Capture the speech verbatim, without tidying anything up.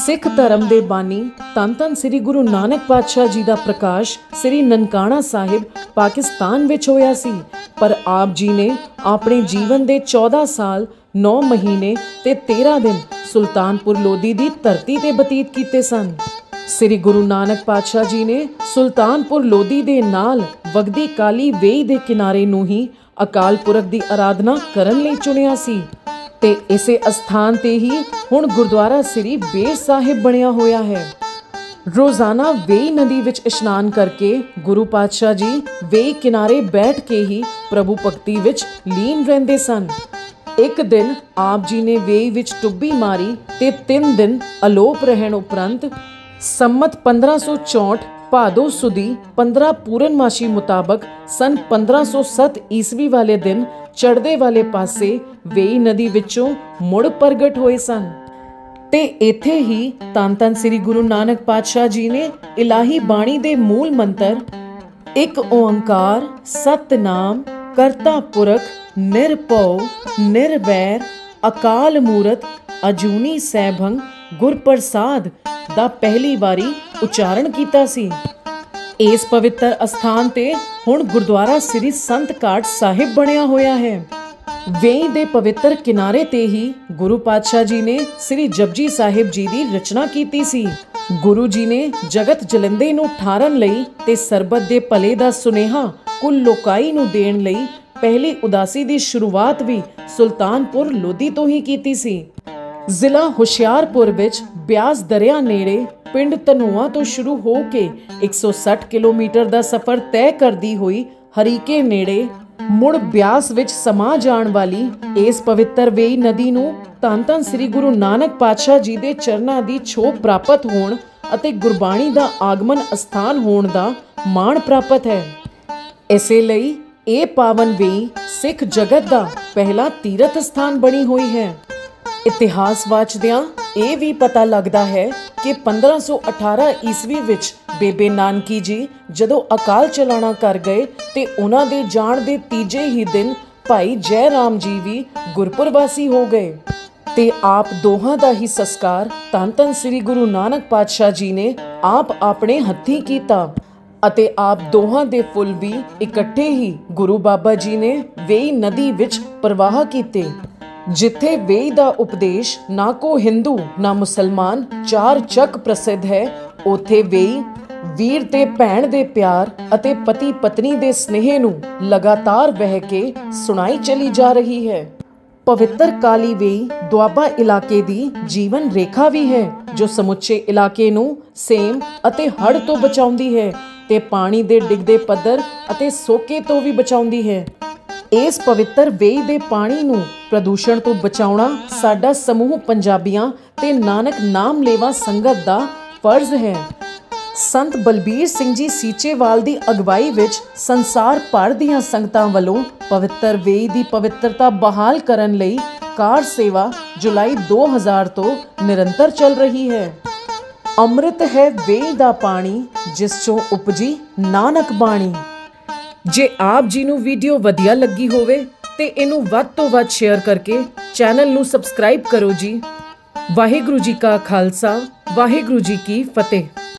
सिख धर्म के बानी धन धन श्री गुरु नानक पातशाह जी का प्रकाश श्री ननकाना साहिब पाकिस्तान विच होया सी। पर आप जी ने अपने जीवन के चौदह साल नौ महीने ते तेरह दिन सुल्तानपुर लोधी की धरती ते बतीत कीते सन। श्री गुरु नानक पातशाह जी ने सुल्तानपुर लोधी दे नाल वगदी काली वेई दे किनारे नूं ही अकाल पुरख की आराधना करन लई चुनिया सी ते इसे अस्थान ते ही हुण गुरुद्वारा श्री बेर साहिब बनिया होया है। रोजाना वेई नदी विच इशनान करके गुरु पातशाह जी वेई किनारे बैठ के ही प्रभु भक्ति विच लीन रहंदे सन। एक दिन आप जी ने वेई विच टुब्बी मारी ते तीन दिन अलोप रहन उपरंत सम्मत पंद्रह सौ चौंठ भादो सुदी पंद्रह पूरनमाशी मुताबक सन पंद्रह सौ सत्त ईस्वी वाले दिन चढ़दे वाले पासे वेई नदी विचों मुड़ प्रगट होए सन ते इत्थे ही धन धन श्री गुरु नानक पातशाह जी ने इलाही बाणी दे मूल मंत्र एक ओंकार सतनाम करता पुरख निरभउ निर्वैर अकाल मूरत अजूनी सैभंग गुर प्रसाद दा पहली वारी उच्चारण कीता सी। इस पवित्र अस्थान ते हुण गुरुद्वारा श्री संत घाट साहिब बनिया होया है। वेई दे पवित्र किनारे ते ही गुरु पातशाह जी ने श्री जपजी साहिब जी दी रचना कीती सी। गुरु जी ने जगत जलिंदे नूं ठारन लई ते सरबत दे भले दा सुनेहा कुल लोकाई नूं देण लई पहली उदासी दी शुरुआत भी सुल्तानपुर लोधी तो ही कीती सी। जिला हुशियारपुर विच ब्यास दरिया नेड़े पिंड धनोआ तो शुरू हो के एक सौ साठ किलोमीटर दा सफर तय करदी हुई हरीके नेड़े मुड़ ब्यास विच समा जाण वाली इस पवित्र वेई नदी नूं धन धन श्री गुरु नानक पातशाह जी दे चरनां दी छोह प्राप्त होण अते गुरबाणी दा आगमन अस्थान होण दा माण प्राप्त है। इसे लई ਇਹ पावन वेई सिख जगत दा पहला तीरथ स्थान बनी हुई है। इतिहास वाचदियां ਇਹ भी पता लगता है कि पंद्रह सौ अठारह ईस्वी विच बेबे नानकी जी जदों अकाल चलाना कर गए ते उन्हां दे जाण दे तीजे ही दिन भाई जय राम जी भी गुरपुरवासी हो गए ते आप दोहां दा ही संस्कार धन धन श्री गुरु नानक पातशाह जी ने आप अपने हत्थीं कीता ਅਤੇ ਆਪ ਦੋਹਾਂ ਦੇ ਫੁੱਲ ਵੀ ਇਕੱਠੇ ਹੀ ਗੁਰੂ ਬਾਬਾ ਜੀ ਨੇ ਵੇਈ ਨਦੀ ਵਿੱਚ ਪ੍ਰਵਾਹ ਕੀਤੇ। ਜਿੱਥੇ ਵੇਈ ਦਾ ਉਪਦੇਸ਼ ਨਾ ਕੋ ਹਿੰਦੂ ਨਾ ਮੁਸਲਮਾਨ ਚਾਰ ਚੱਕ ਪ੍ਰਸਿੱਧ ਹੈ, ਉੱਥੇ ਵੇਈ ਵੀਰ ਤੇ ਭੈਣ ਦੇ ਪਿਆਰ ਅਤੇ ਪਤੀ ਪਤਨੀ ਦੇ ਸਨੇਹ ਨੂੰ ਲਗਾਤਾਰ ਵਹਿ ਕੇ ਸੁਣਾਈ ਚਲੀ ਜਾ ਰਹੀ ਹੈ। पवित्र काली वेई ਦੁਆਬਾ ਇਲਾਕੇ ਦੀ ਜੀਵਨ ਰੇਖਾ ਵੀ ਹੈ ਜੋ ਸਮੁੱਚੇ ਇਲਾਕੇ ਨੂੰ ਸੇਮ ਅਤੇ ਹੜ੍ਹ ਤੋਂ ਬਚਾਉਂਦੀ ਹੈ ਤੇ ਪਾਣੀ ਦੇ ਡਿੱਗਦੇ ਪੱਧਰ ਅਤੇ ਸੋਕੇ ਤੋਂ ਵੀ ਬਚਾਉਂਦੀ ਹੈ। ਇਸ ਪਵਿੱਤਰ ਵੇਈ ਦੇ ਪਾਣੀ ਨੂੰ ਪ੍ਰਦੂਸ਼ਣ ਤੋਂ ਬਚਾਉਣਾ ਸਾਡਾ ਸਮੂਹ ਪੰਜਾਬੀਆਂ ਤੇ ਨਾਨਕ ਨਾਮ ਲੇਵਾ ਸੰਗਤ ਦਾ ਫਰਜ਼ ਹੈ। संत बलबीर सिंह जी सीचेवाल की अगवाई विच संसार भर दीआं संगतां वल्लों पवित्र वेई की पवित्रता बहाल करन लई कार सेवा जुलाई दो हज़ार तो निरंतर चल रही है। अमृत है वेई दा पानी जिस चों उपजी नानक बाणी। जे आप जी नूं वीडियो वधिया लगी होवे ते इनू वध तो वध शेयर करके चैनल नूं सबसक्राइब करो जी। वाहिगुरू जी का खालसा वाहिगुरू जी की फतेह।